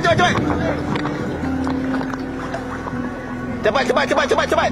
Cepat.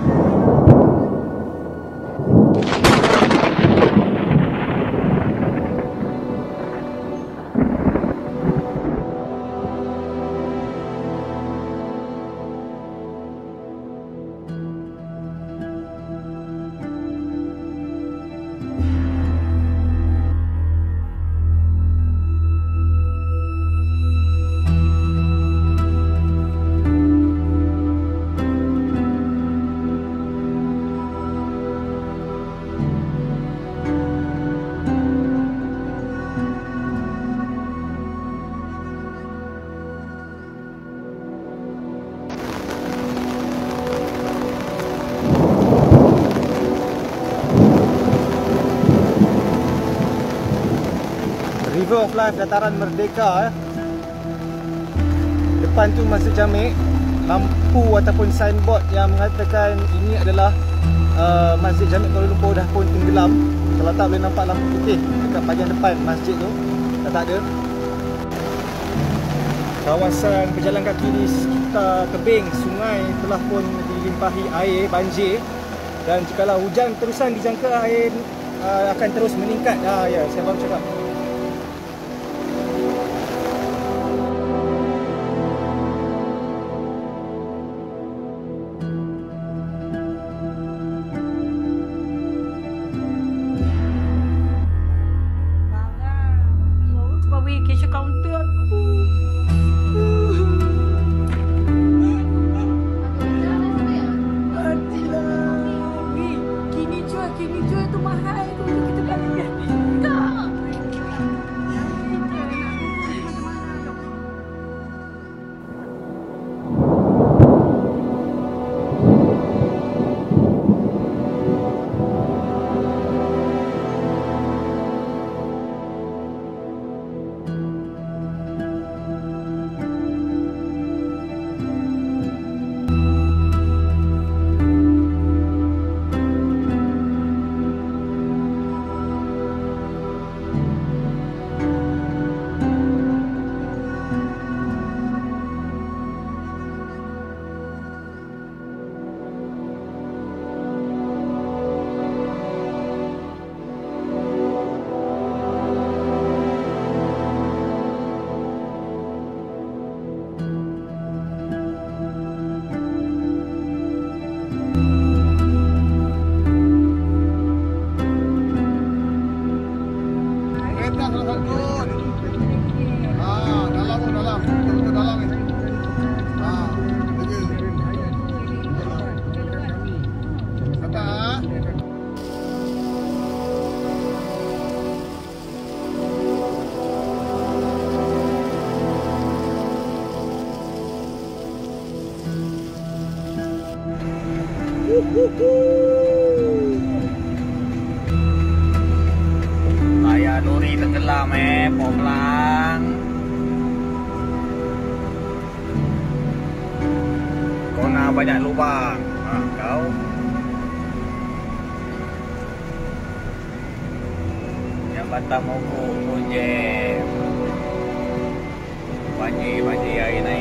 River of Life Dataran Merdeka. Depan tu Masjid Jamek, lampu ataupun signboard yang mengatakan ini adalah Masjid Jamek Kuala Lumpur dah pun tenggelam. Kalau tak boleh nampak lampu putih dekat bahagian depan masjid tu, dah tak ada. Kawasan berjalan kaki di sekitar tebing sungai telah pun dilimpahi air banjir, dan jikalau hujan terusan dijangka air akan terus meningkat. Ya, saya baru cakap. Cash counter aku. Kini jual tu mahal tu kita kan lihat. Ayah Nuri tenggelam pelang. Kau nak banyak lubang. Kau yang batang mogok projek. Banjir air naik.